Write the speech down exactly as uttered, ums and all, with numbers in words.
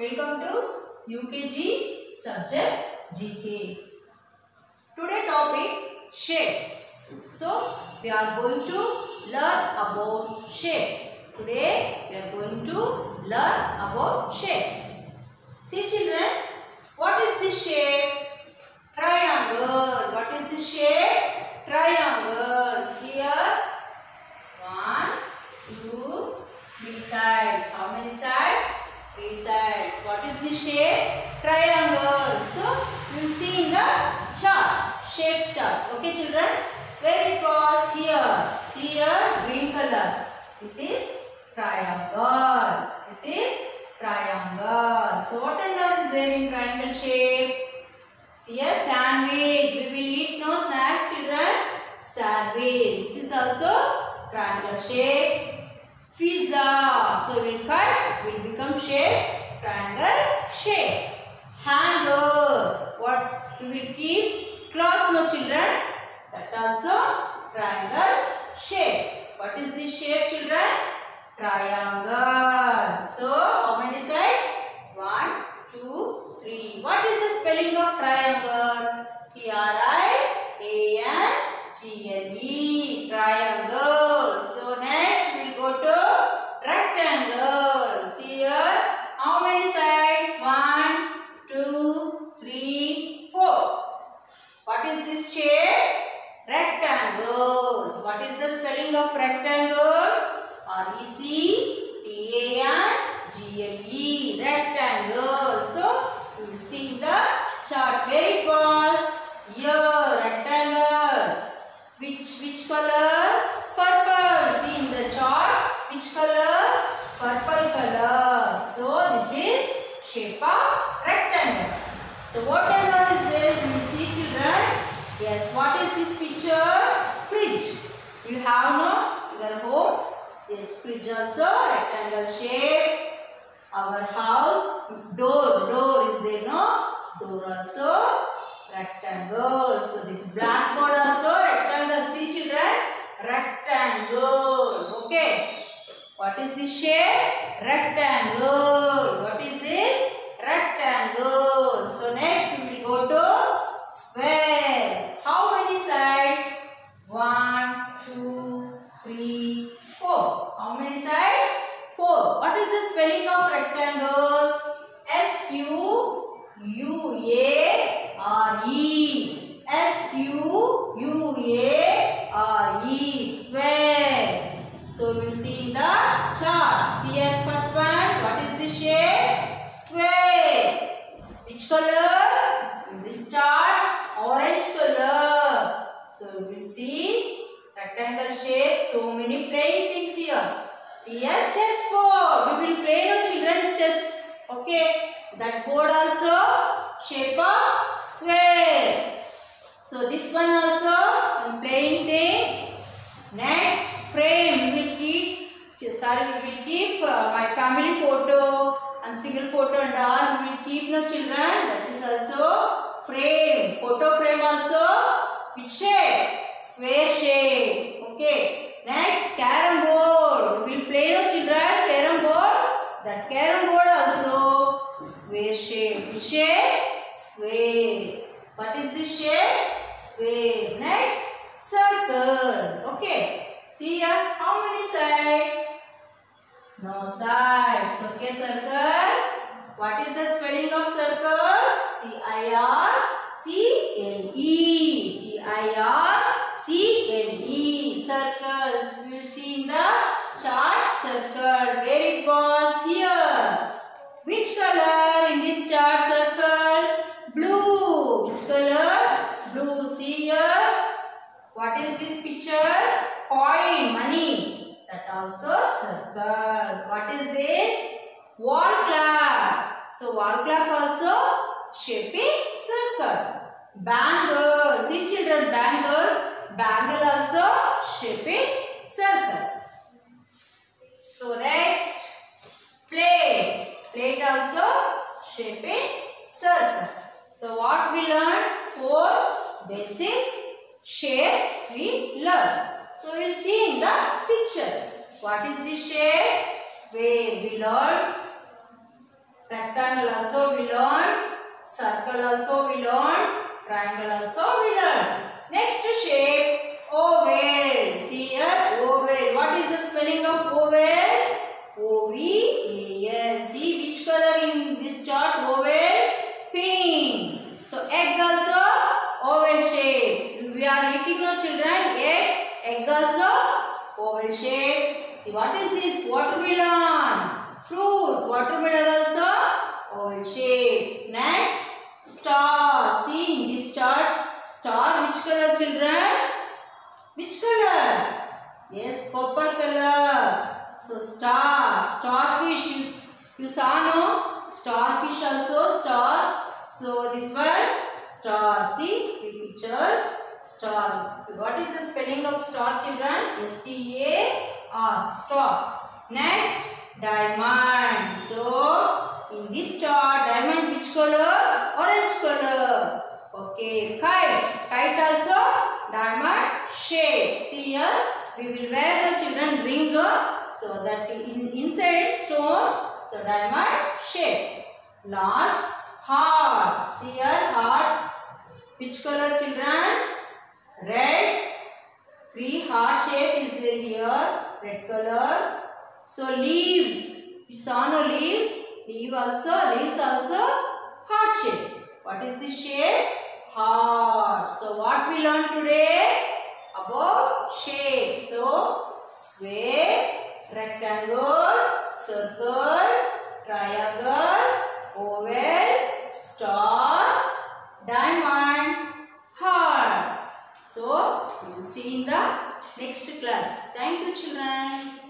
Welcome to U K G subject G K. Today topic shapes. So we are going to learn about shapes. Today we are going to learn about shapes. See children, what is the shape? Triangle. What is the shape? Triangle. Here one, two, three sides. How many sides? Three sides. What is the shape? Triangle. So you will see in the chart, shape chart. Okay children, where it was? Here. See here, green color. This is triangle. This is triangle. So what and all is there in triangle shape? See here, sandwich. We will eat no snacks children. Sandwich. This is also triangle shape. Pizza. So we will cut, will become shape, triangle shape. Hanger. What we will keep? Cloth, no children. That also triangle shape. What is this shape children? Triangle. So how many sides? One, two, three. What is the spelling of triangle? T R I A N G L E. Triangle. So next we will go to rectangle. See here. How many sides? One, two, three, four. What is this shape? Rectangle. What is the spelling of rectangle? R E C T A N G L E. Rectangle. So you will see in the chart where it was. Here, rectangle. Which which color? Purple. See in the chart. Which color? Purple color. So this is shape of rectangle. So what and all is there? You will see children. Yes. What is this picture? Fridge. You have no your home. Yes. Fridge also rectangle shape. Our house. Door. Door is there no? Door also rectangle. So this blackboard also rectangle. See children? Rectangle. Okay. What is this shape? Rectangle. What is this? Rectangle. So next we will go to square. How many sides? One, two, three, four. How many sides? Four. What is the spelling of rectangle? S Q U A R E. S Q U A R E. Square. So we will see in the chart. See here first one. What is the shape? Square. Which color? In this chart, orange color. So we will see rectangle shape. So many playing things here. See here chessboard. We will play no children chess. Okay. That board also shape of square. So this one also one playing thing. Next frame. We will keep. Sorry, we will keep uh, my family photo and single photo and all. We will keep no children. That is also frame. Photo frame also. Which shape? Square shape. Okay. Next carom board. We will play no children. Carom board. That carom board also square shape. Which shape? Square. What is this shape? Square. Next circle. Okay. See here. How many sides? No sides. Okay, circle. What is the spelling of circle? C I R C L E. C I R C L E. Circles. We will see in the chart circle. Where it was? Here. Which color in this chart circle? Blue. Which color? Blue. See here. What is this picture? Coin. Money. That also circle. What is this? Wall clock. So wall clock also shaping circle. Bangle. See children, bangle. Bangle also shaping circle. So next, plate. Plate also shaping circle. So what we learned? Four basic shapes we learned. So we will see in the picture. What is this shape? Square. We learned rectangle Circle also we learned. Triangle also we learned. Next shape, oval. See here, oval. What is the spelling of oval? O V A L. See which color in this chart? Oval, pink. So egg also oval shape. We are eating no children. Egg, egg also oval shape. See what is this? Watermelon. Fruit. Watermelon also oval shape. Next, star. See in this chart, star which color children? Which color? Yes, purple color. So star, starfish. You, you saw no? Starfish also star. So this one star. See three pictures. Star. What is the spelling of star children? S T A R. Star. Next, diamond. So in this chart, diamond which color? Orange color. Okay. Kite. Kite also diamond shape. See here, we will wear the children ring. So that in inside stone. So diamond shape. Last, heart. See here, heart. Which color children? Red. Three heart shape is there here. Red color. So leaves. We saw no leaves. Leaf also, leaves also heart shape. What is this shape? Heart. So what we learned today? About shape. So square, rectangle, circle, triangle, oval, star, diamond, heart. So we will see in the next class. Thank you children.